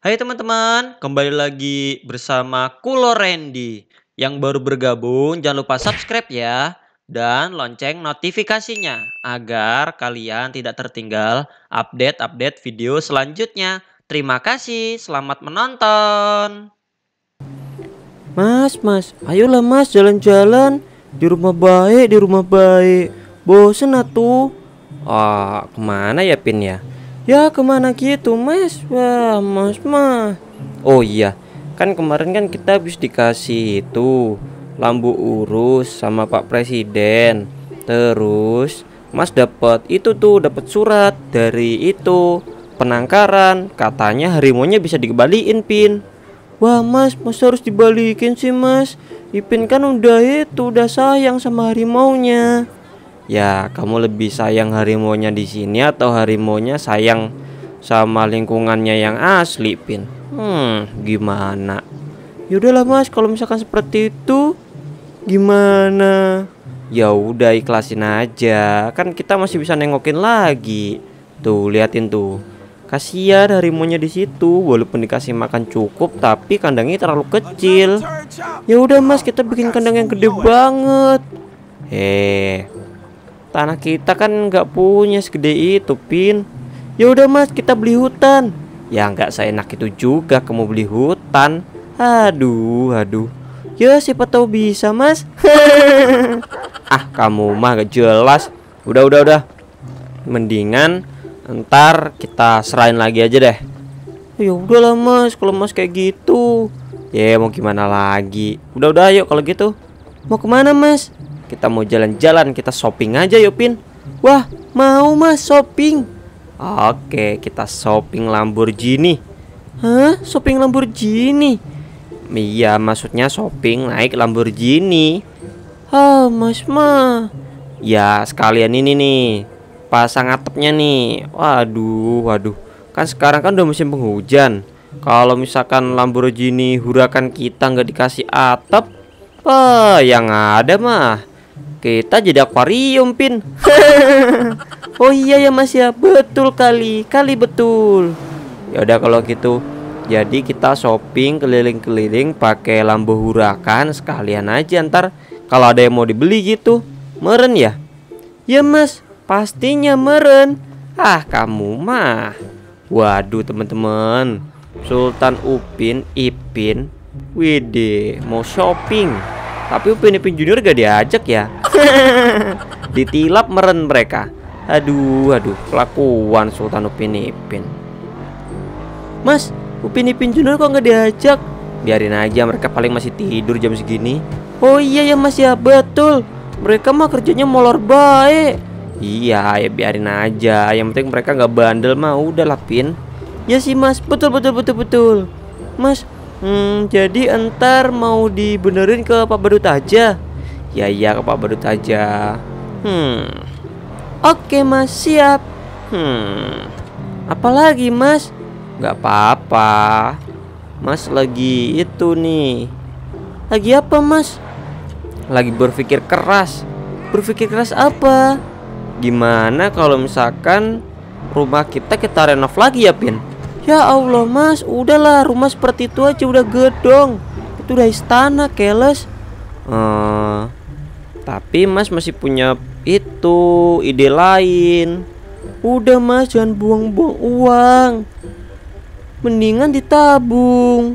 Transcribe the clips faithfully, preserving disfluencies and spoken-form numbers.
Hai teman-teman, kembali lagi bersama Kulo Randy. Yang baru bergabung jangan lupa subscribe ya. Dan lonceng notifikasinya agar kalian tidak tertinggal update-update video selanjutnya. Terima kasih, selamat menonton. Mas, mas, ayolah mas jalan-jalan. Di rumah baik, di rumah baik. Bosen atuh. Ah, kemana ya Pin ya? Ya kemana gitu mas? Wah mas mah. Oh iya, kan kemarin kan kita habis dikasih itu lampu urus sama Pak Presiden. Terus mas dapat itu tuh, dapat surat dari itu penangkaran. Katanya harimaunya bisa dikembaliin Pin. Wah mas, mas harus dibalikin sih mas. Ipin kan udah itu, udah sayang sama harimaunya. Ya, kamu lebih sayang harimaunya di sini atau harimaunya sayang sama lingkungannya yang asli, Pin? Hmm, gimana? Yaudahlah mas, kalau misalkan seperti itu, gimana? Ya udah ikhlasin aja, kan kita masih bisa nengokin lagi. Tuh, liatin tuh. Kasihan harimaunya di situ, walaupun dikasih makan cukup, tapi kandangnya terlalu kecil. Ya udah mas, kita bikin kandang yang gede banget. Eh, tanah kita kan nggak punya segede itu, Pin. Ya udah mas, kita beli hutan. Ya nggak seenak itu juga kamu beli hutan. Aduh, aduh. Ya siapa tahu bisa mas. Ah kamu mah gak jelas. Udah, udah, udah. Mendingan ntar kita serahin lagi aja deh. Ya udahlah mas, kalau mas kayak gitu. Ya mau gimana lagi. Udah, udah, ayo kalau gitu. Mau kemana mas? Kita mau jalan-jalan, kita shopping aja yuk Pin. Wah mau mas shopping. Oke, kita shopping Lamborghini. Hah? Shopping Lamborghini? Iya, maksudnya shopping naik Lamborghini. Ah mas mah. Ya sekalian ini nih, pasang atapnya nih. Waduh, waduh. Kan sekarang kan udah musim penghujan. Kalau misalkan Lamborghini hurakan kita nggak dikasih atap, apa yang ada mah kita jadi akuarium Pin. Oh iya ya mas ya, betul kali, kali betul. Ya udah kalau gitu, jadi kita shopping keliling-keliling pakai lampu hurakan sekalian aja ntar kalau ada yang mau dibeli gitu. Meren ya? Ya mas, pastinya meren. Ah kamu mah. Waduh teman-teman, Sultan Upin Ipin, widih mau shopping. Tapi Upin Ipin Junior gak diajak ya. Ditilap meren mereka. Aduh, aduh, kelakuan Sultan Upin Ipin. Mas, Upin Ipin Junior kok gak diajak? Biarin aja, mereka paling masih tidur jam segini. Oh iya ya mas ya, betul. Mereka mah kerjanya molor baik. Iya ya biarin aja, yang penting mereka nggak bandel mah udah lah Pin. Ya sih mas, betul betul betul betul. Mas, hmm, jadi entar mau dibenerin ke Pak Badut aja. Ya iya ke Pak Badut aja. Hmm, oke mas siap. Hmm, apalagi mas? Nggak apa-apa. Mas lagi itu nih. Lagi apa mas? Lagi berpikir keras. Berpikir keras apa? Gimana kalau misalkan rumah kita kita renov lagi ya Pin? Ya Allah mas, udahlah rumah seperti itu aja udah gedong. Itu udah istana keles. uh, Tapi mas masih punya itu ide lain. Udah mas jangan buang-buang uang, mendingan ditabung.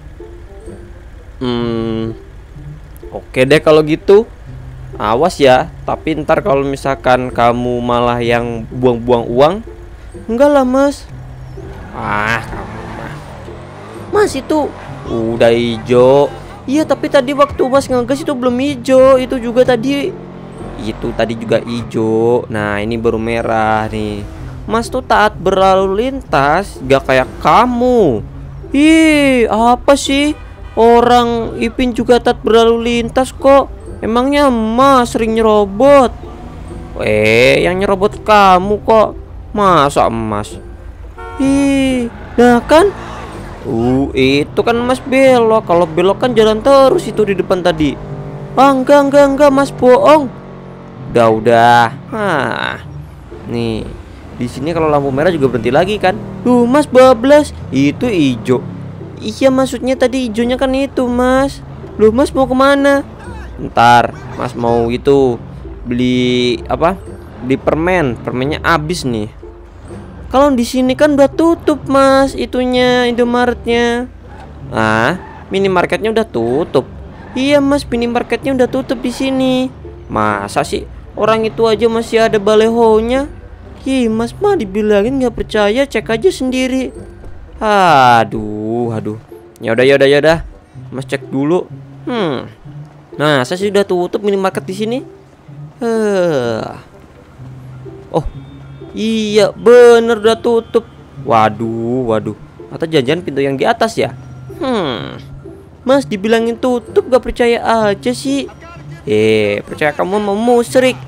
Hmm, oke deh kalau gitu. Awas ya, tapi ntar kalau misalkan kamu malah yang buang-buang uang. Enggak lah mas. Ah kamu mah. Mas itu udah hijau. Iya tapi tadi waktu mas ngegas itu belum hijau. Itu juga tadi. Itu tadi juga hijau. Nah ini baru merah nih. Mas tuh taat berlalu lintas, gak kayak kamu. Ih apa sih? Orang Ipin juga taat berlalu lintas kok. Emangnya emas sering nyerobot? Eh, yang nyerobot kamu kok. Masa emas? Ih, nah kan? Uh, itu kan emas belok. Kalau belok kan jalan terus itu di depan tadi. Ah, enggak, enggak, enggak, mas bohong. Udah, udah. Hah. Nih, Di sini kalau lampu merah juga berhenti lagi kan? Duh, Mas bablas. Itu hijau. Iya, maksudnya tadi hijaunya kan itu, Mas. Loh, Mas mau kemana? Ntar, Mas mau itu beli apa? Beli permen. Permennya habis nih. Kalau di sini kan udah tutup, Mas, itunya Indomaretnya. Ah, minimarketnya udah tutup. Iya, Mas, minimarketnya udah tutup di sini. Masa sih orang itu aja masih ada balehonya? Ih, Mas mah dibilangin nggak percaya, cek aja sendiri. Aduh, aduh. Ya udah, ya udah, ya udah. Mas cek dulu. Hmm. Nah, saya sudah tutup minimarket di sini. Heh. Oh, iya bener udah tutup. Waduh, waduh. Atau jangan-jangan pintu yang di atas ya? Hmm. Mas dibilangin tutup gak percaya aja sih. Eh, percaya kamu mau musrik.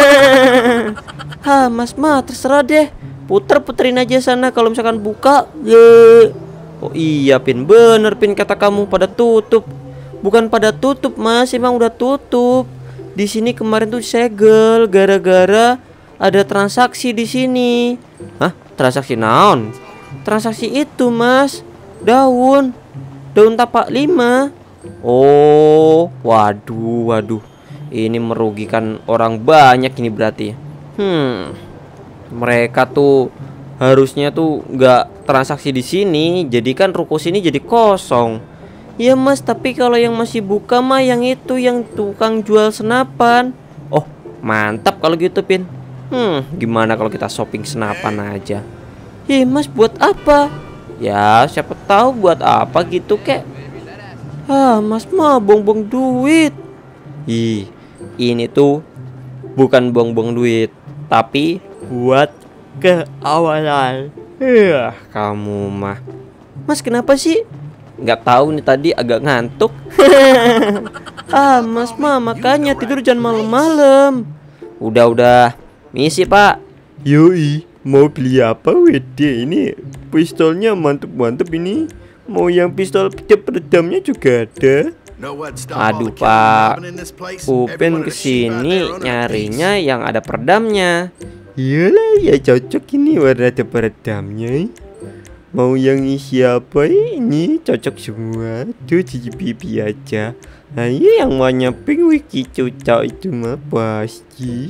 Hah, Mas mah terserah deh. Puter-puterin aja sana kalau misalkan buka. Ye. Oh iya, Pin, bener Pin kata kamu pada tutup. Bukan pada tutup, Mas, emang udah tutup. Di sini kemarin tuh segel gara-gara ada transaksi di sini. Hah? Transaksi naon? Transaksi itu, Mas. Daun. Daun tapak lima. Oh, waduh, waduh. Ini merugikan orang banyak ini berarti. Hmm. Mereka tuh harusnya tuh nggak transaksi di sini, jadi kan ruko sini jadi kosong. Ya, Mas, tapi kalau yang masih buka mah yang itu, yang tukang jual senapan. Oh, mantap kalau gitu, Pin. Hmm, gimana kalau kita shopping senapan aja? Ih, Mas, buat apa? Ya, siapa tahu buat apa gitu, kek. Ah, Mas mah buang-buang duit. Ih, ini tuh bukan buang-buang duit, tapi buat keawalan. Ya, kamu mah. Mas kenapa sih? Nggak tahu nih, tadi agak ngantuk. Ah, Mas mah makanya tidur jangan malam-malam. Udah-udah, misi Pak. Yoi, mau beli apa wede? Ini pistolnya mantep-mantep ini. Mau yang pistol peredamnya juga ada. Aduh Pak, Upin kesini nyarinya yang ada peredamnya. Iyalah, ya cocok ini warna ada peredamnya. Mau yang isi apa ini? Cocok semua. Tuh cici-pipi aja. Nah, iya yang warna pink wiki cocok itu mah pasti.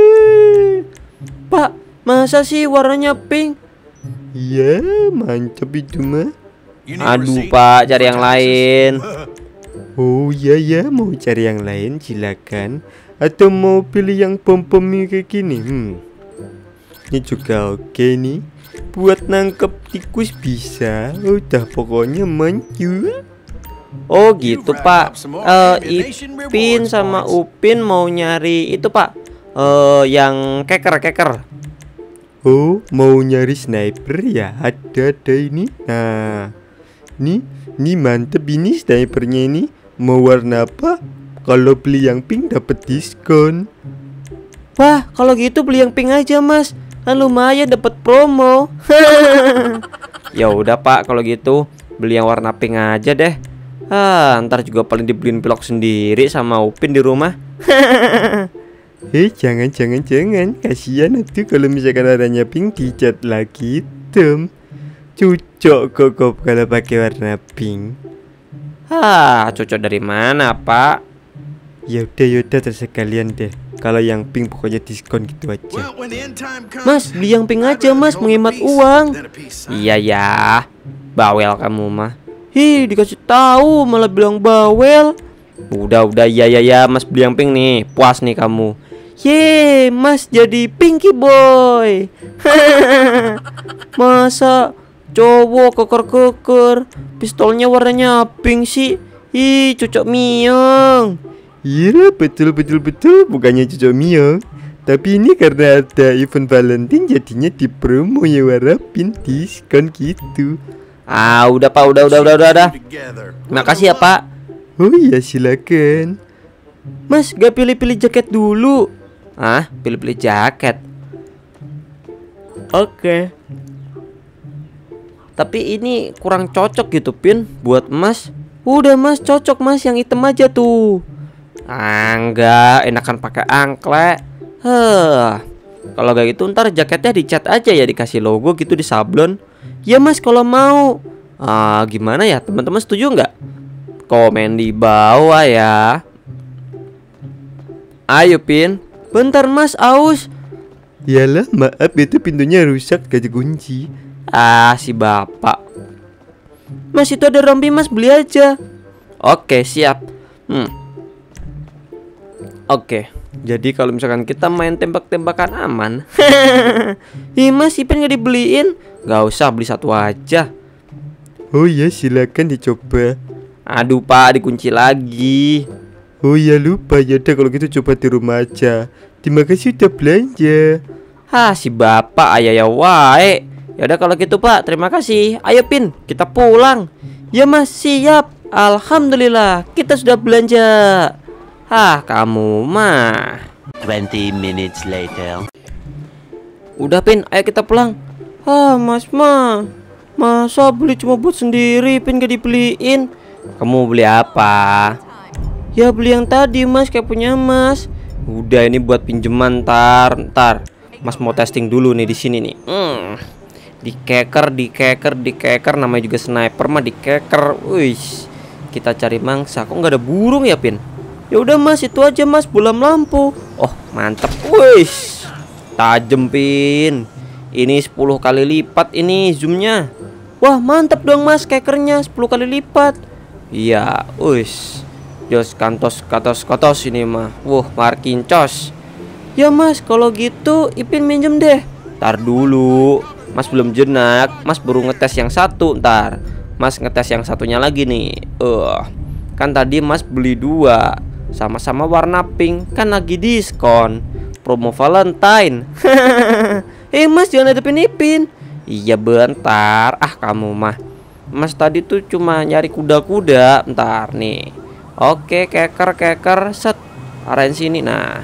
Pak, masa sih warnanya pink? Iya, mantap itu mah. Aduh Pak, cari yang lain. Oh iya ya, mau cari yang lain silakan. Atau mau pilih yang pom-pom kayak gini? Hmm. Ini juga oke nih. Buat nangkep tikus bisa. Udah pokoknya manjur. Oh gitu Pak. uh, Ipin sama Upin mau nyari itu Pak, uh, yang keker-keker. Oh, mau nyari sniper ya? Ada ada ini. Nah, nih, nih mantep ini snipernya ini. Mau warna apa? Kalau beli yang pink dapat diskon. Wah, kalau gitu beli yang pink aja Mas. Kan lumayan dapat promo. Ya udah Pak, kalau gitu beli yang warna pink aja deh. Ah, ntar juga paling dibeliin pilok sendiri sama Upin di rumah. Eh, jangan jangan jangan. Kasihan nanti kalau misalkan warnanya pink dicat lagi hitam. Cocok kok kalau pakai warna pink. Hah, cocok dari mana Pak? Ya udah ya udah tersekalian deh. Kalau yang pink pokoknya diskon gitu aja. Mas, beli yang pink aja Mas, menghemat uang. Iya ya, bawel kamu mah. Hi, dikasih tahu malah bilang bawel. Udah udah ya ya ya, Mas beli yang pink nih, puas nih kamu. Ye, Mas jadi pinky boy. Masa cowok keker-keker, pistolnya warnanya pink sih. Ih, cocok miong. Iya, betul betul betul, bukannya cocok miong. Tapi ini karena ada event Valentine jadinya di promo ya, warna pink diskon gitu. Ah, udah Pak, udah udah udah udah. udah. Makasih ya Pak. Oh iya, silakan. Mas, gak pilih-pilih jaket dulu. Ah, pilih-pilih jaket. Oke. Tapi ini kurang cocok gitu Pin buat Mas. Udah Mas, cocok Mas, yang hitam aja tuh. Ah, enggak, enakan pakai angklek. Huh. Kalau kayak gitu ntar jaketnya dicat aja ya, dikasih logo gitu di sablon. Ya Mas kalau mau. Ah gimana ya, teman-teman setuju nggak? Komen di bawah ya. Ayo Pin. Bentar Mas, aus. Yalah maaf itu pintunya rusak gak dikunci. Ah si bapak. Mas itu ada rompi Mas, beli aja. Oke siap. Hmm. Oke. Jadi kalau misalkan kita main tembak-tembakan aman. Ih Mas, Ipin gak dibeliin? Gak usah, beli satu aja. Oh ya silakan dicoba. Aduh Pak, dikunci lagi. Oh ya lupa, yaudah kalau gitu coba di rumah aja. Terima kasih udah belanja. Hah si bapak ayah ya wae. Yaudah kalau gitu Pak, terima kasih. Ayo Pin, kita pulang. Ya Mas, siap. Alhamdulillah, kita sudah belanja. Hah kamu mah. twenty minutes later. Udah Pin, ayo kita pulang. Ah Mas mah, masa beli cuma buat sendiri, Pin gak dibeliin. Kamu beli apa? Ya beli yang tadi Mas, kayak punya Mas. Udah ini buat pinjeman ntar, ntar. Mas mau testing dulu nih di sini nih. Hmm. Dikeker, dikeker, dikeker, namanya juga sniper mah dikeker. Wih, kita cari mangsa. Kok nggak ada burung ya Pin? Ya udah Mas, itu aja Mas, bolam lampu. Oh mantep, wih, tajem Pin. Ini sepuluh kali lipat ini zoomnya. Wah mantep dong Mas, kekernya sepuluh kali lipat. Iya, wih, jos kantos katos kotos ini mah. Wah markincos. Ya Mas, kalau gitu Ipin minjem deh. Ntar dulu, Mas belum jenak. Mas baru ngetes yang satu, ntar Mas ngetes yang satunya lagi nih. Eh, uh, kan tadi Mas beli dua, sama-sama warna pink, kan lagi diskon, promo Valentine. Eh Mas jangan hadapin Ipin. Iya bentar, ah kamu mah. Mas tadi tuh cuma nyari kuda-kuda. Bentar nih. Oke, keker keker set. Arahin sini nah.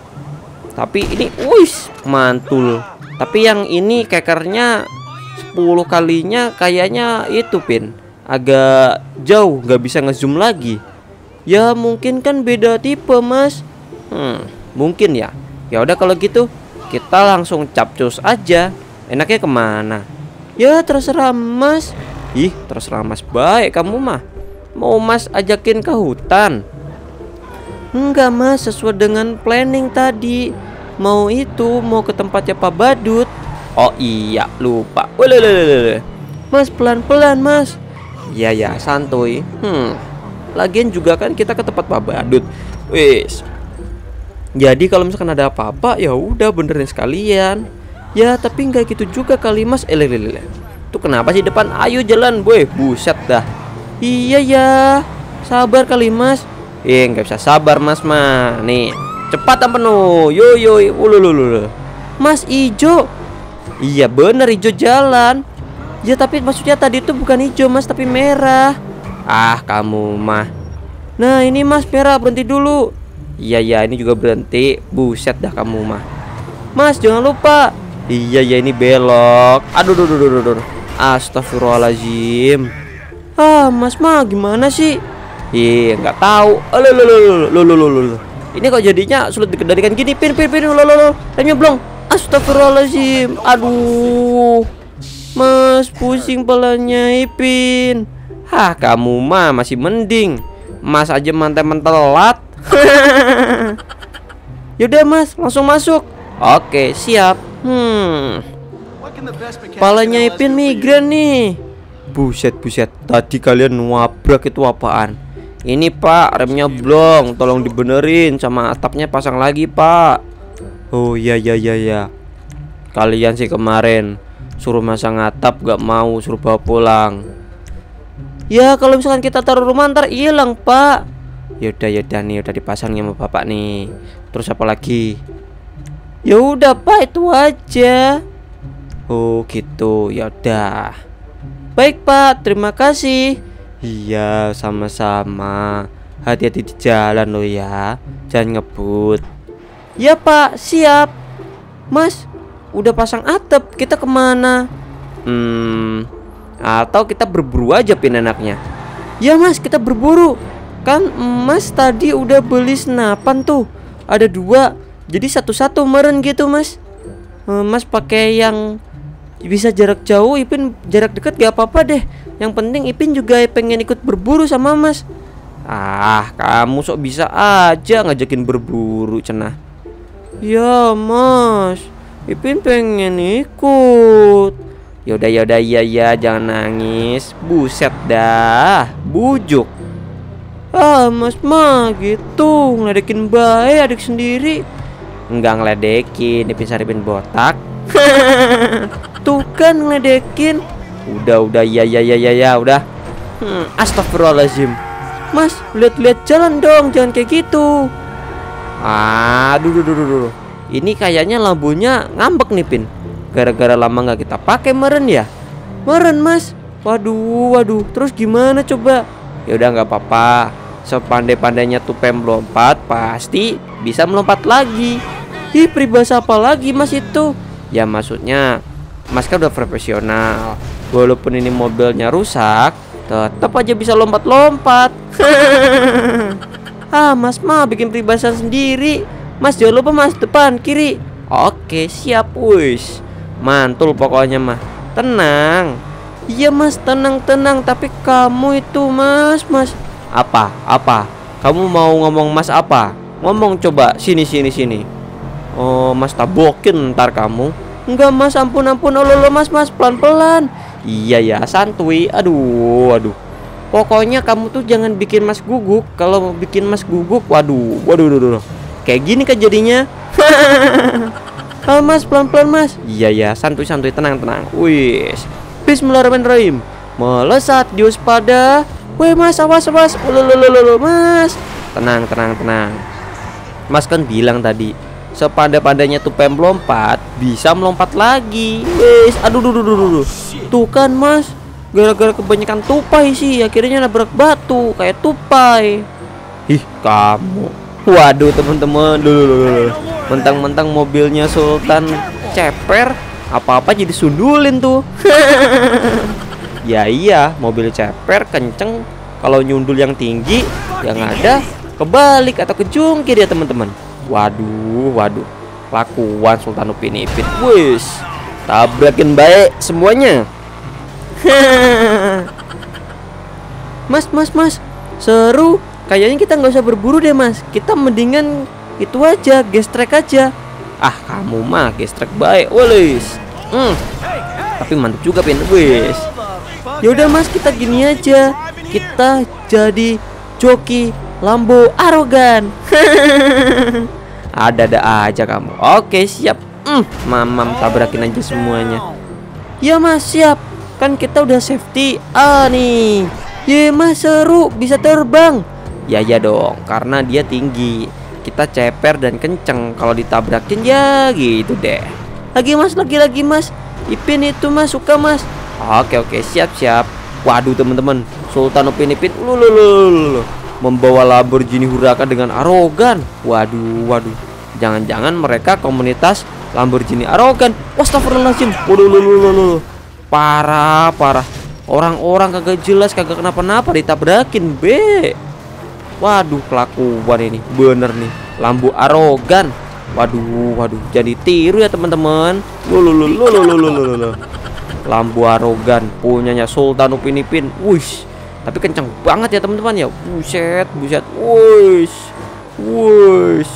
Tapi ini wis mantul. Tapi yang ini kekernya sepuluh kalinya kayaknya itu Pin agak jauh, nggak bisa ngezoom lagi. Ya mungkin kan beda tipe Mas. Hmm, mungkin ya. Ya udah kalau gitu kita langsung capcus aja. Enaknya kemana? Ya terserah Mas. Ih terserah Mas baik kamu mah. Mau Mas ajakin ke hutan? Enggak Mas, sesuai dengan planning tadi. Mau itu, mau ke tempatnya Pak Badut. Oh iya, lupa. Welelelele. Mas pelan-pelan Mas. Iya ya, santuy. Hmm. Lagian juga kan kita ke tempat Pak Badut. Wis. Jadi kalau misalkan ada apa-apa ya udah benerin sekalian. Ya tapi nggak gitu juga kali Mas. Elelelele. Tuh kenapa sih depan? Ayo jalan, boy. Buset dah. Iya ya. Sabar kali Mas. Eh nggak bisa sabar Mas mah. Nih. Cepat penuh. Yo yo. Ulululul. Mas ijo. Iya bener hijau jalan. Ya tapi maksudnya tadi itu bukan hijau Mas, tapi merah. Ah kamu mah. Nah ini Mas merah, berhenti dulu. Iya ya ini juga berhenti. Buset dah kamu mah. Mas jangan lupa. Iya ya ini belok. Aduh duh duh duh duh. Astagfirullahaladzim. Ah Mas mah gimana sih? Ih nggak tahu. Lulululul. Ini kok jadinya sulit dikendalikan gini. Pin pin pin. Lululul. Remnya blong. Astagfirullahaladzim. Aduh Mas pusing pelanya Ipin. Hah kamu mah masih mending. Mas aja mantemen telat. Yaudah Mas langsung masuk. Oke siap. Hmm Palanya Ipin migran nih. Buset buset. Tadi kalian wabrak itu apaan? Ini Pak remnya blong. Tolong dibenerin. Sama atapnya pasang lagi Pak. Oh iya iya iya ya. Kalian sih kemarin suruh masang atap gak mau, suruh bawa pulang. Ya kalau misalkan kita taruh rumah ntar hilang Pak. Yaudah yaudah nih udah dipasangnya sama bapak nih. Terus apa lagi? Ya udah Pak itu aja. Oh gitu ya udah. Baik Pak terima kasih. Iya sama-sama. Hati-hati di jalan lo ya. Jangan ngebut. Ya Pak siap. Mas udah pasang atap, kita kemana? Hmm Atau kita berburu aja Pin enaknya. Ya Mas kita berburu. Kan Mas tadi udah beli senapan tuh. Ada dua. Jadi satu-satu meren gitu Mas. Eh, Mas pakai yang bisa jarak jauh, Ipin jarak dekat gak apa-apa deh. Yang penting Ipin juga pengen ikut berburu sama Mas. Ah, kamu sok bisa aja ngajakin berburu, cenah. Ya Mas, Ipin pengen ikut. Yaudah yaudah iya ya, jangan nangis. Buset dah, bujuk. Ah Mas mah gitu, ngeledekin bae adik sendiri. Enggak ngeledekin, Ipin Saripin botak. Tuh kan ngeledekin. Udah udah ya ya ya ya ya udah. Hmm, astagfirullahaladzim. Mas lihat-lihat jalan dong, jangan kayak gitu. Aduh duh, duh, duh, duh. Ini kayaknya lampunya ngambek nih Pin. Gara-gara lama nggak kita pakai meren ya. Meren Mas. Waduh waduh. Terus gimana coba? Ya udah nggak apa-apa. Sepandai-pandainya tupai melompat pasti bisa melompat lagi. Ih peribahasa apa lagi Mas itu? Ya maksudnya Mas kan udah profesional. Walaupun ini mobilnya rusak, tetap aja bisa lompat-lompat. Ah Mas mah bikin peribahasa sendiri. Mas jangan lupa Mas, depan kiri. Oke siap wis. Mantul pokoknya mah. Tenang. Iya Mas tenang-tenang. Tapi kamu itu Mas Mas Apa? Apa? Kamu mau ngomong Mas apa? Ngomong coba, sini sini sini. Oh Mas tabokin ntar kamu. Enggak Mas, ampun ampun. Oh lolo Mas Mas pelan-pelan. Iya ya santuy. Aduh aduh. Pokoknya kamu tuh jangan bikin Mas guguk. Kalau mau bikin Mas guguk, waduh waduh waduh, waduh. Kayak gini kan jadinya. Ah Mas pelan-pelan Mas. Iya ya santuy santuy, tenang tenang. Wis. Bismillahirrahmanirrahim. Melesat di waspada. Weh Mas awas awas. Lolo Mas. Tenang tenang tenang. Mas kan bilang tadi sepandai-pandainya tupai melompat bisa melompat lagi. Wes, aduh duh, duh, duh, duh. Tuh kan Mas, gara-gara kebanyakan tupai sih akhirnya nabrak batu kayak tupai. Ih kamu. Waduh teman-teman, dulu mentang-mentang mobilnya Sultan ceper, apa-apa jadi sundulin tuh. Ya iya, mobil ceper kenceng. Kalau nyundul yang tinggi, yang ada kebalik atau kejungkir ya teman-teman. Waduh, waduh, lakuan Sultan Upin Ipin. Wis, tabrakin baik semuanya. Mas, mas, mas, seru. Kayaknya kita nggak usah berburu deh mas. Kita mendingan itu aja, gestrek aja. Ah, kamu mah gestrek baik, wis. Hmm, tapi mantap juga Pin, wis. Yaudah mas, kita gini aja. Kita jadi joki Lambo arogan. Ada-ada aja kamu. Oke siap. mm, Mamam tabrakin aja semuanya. Ya mas siap. Kan kita udah safety. Ah nih. Ye mas seru, bisa terbang. Ya ya dong, karena dia tinggi. Kita ceper dan kenceng. Kalau ditabrakin ya gitu deh. Lagi mas, lagi-lagi mas. Ipin itu mas suka mas. Oke oke siap siap. Waduh teman-teman, Sultan Upin Ipin lululul membawa Lamborghini Huracan dengan arogan. Waduh waduh. Jangan-jangan mereka komunitas Lamborghini arogan. Astagfirullahaladzim. Waduh lululul. Parah parah. Orang-orang kagak jelas, kagak kenapa-napa ditabrakin be. Waduh kelakuan ini bener nih, Lambo arogan. Waduh waduh, jadi tiru ya teman-teman. Lulululululululul. Lambo arogan punyanya Sultan Upin Ipin. Wush, tapi kencang banget ya teman-teman ya. Buset buset. Wush wush.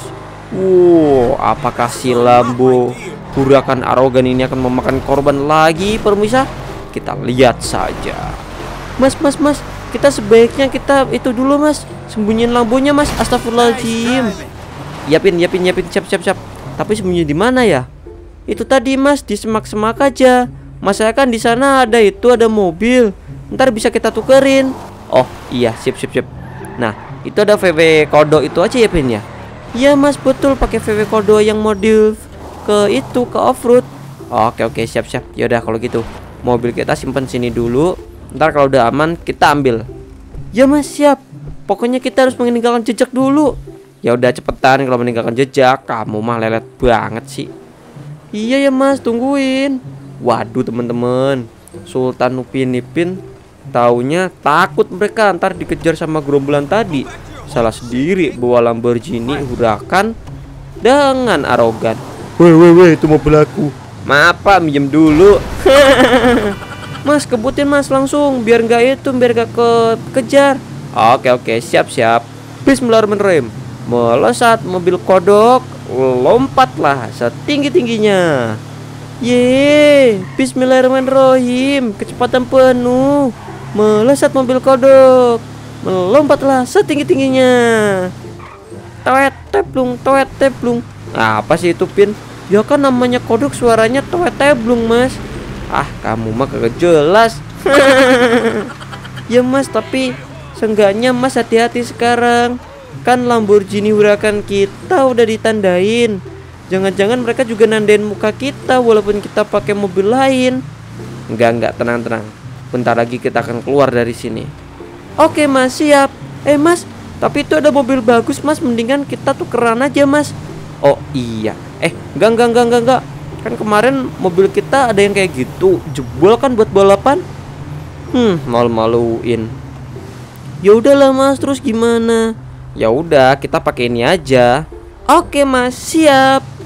Wow, apakah si Lambo Huracan arogan ini akan memakan korban lagi pemirsa? Kita lihat saja. Mas mas mas, kita sebaiknya kita itu dulu mas, sembunyiin lampunya mas. Astagfirullahaladzim. Yapin yapin yapin siap siap siap. Tapi sembunyi di mana ya? Itu tadi mas, di semak-semak aja. Mas saya kan di sana ada itu, ada mobil. Ntar bisa kita tukerin. Oh iya siap siap siap. Nah itu ada V W Kodo itu aja ya Pin ya. Iya mas betul, pakai V W Kodo yang modif ke itu ke offroad. Oke oke siap siap. Yaudah kalau gitu mobil kita simpan sini dulu. Ntar kalau udah aman kita ambil. Ya mas siap. Pokoknya kita harus meninggalkan jejak dulu. Ya udah cepetan kalau meninggalkan jejak. Kamu mah lelet banget sih. Iya ya mas, tungguin. Waduh teman-teman, Sultan Upin Ipin taunya takut mereka ntar dikejar sama gerombolan tadi. Salah sendiri bawa Lamborghini Huracan dengan arogan. Woi woi woi, itu mobil aku. Maaf Pak, minjem dulu. Mas, kebutin Mas langsung, biar nggak itu, biar nggak ke kejar. Oke oke, siap siap. Bismillahirrahmanirrahim. Melesat mobil kodok, lompatlah setinggi tingginya. Ye, Bismillahirrahmanirrahim. Kecepatan penuh, melesat mobil kodok, melompatlah setinggi tingginya. Toet teblung, toet teblung. Apa sih itu Pin? Ya kan namanya kodok suaranya toet teblung Mas. Ah kamu mah kagak jelas. Ya Mas, tapi seenggaknya Mas hati-hati sekarang. Kan Lamborghini Huracan kita udah ditandain. Jangan-jangan mereka juga nandain muka kita walaupun kita pakai mobil lain. Enggak enggak, tenang-tenang. Bentar lagi kita akan keluar dari sini. Oke Mas, siap. Eh Mas, tapi itu ada mobil bagus Mas, mendingan kita tukeran aja Mas. Oh iya. Eh, enggak enggak enggak enggak enggak. Kan kemarin mobil kita ada yang kayak gitu, jebol kan buat balapan. Hmm, malu-maluin. Ya udahlah Mas, terus gimana? Ya udah, kita pakai ini aja. Oke Mas, siap.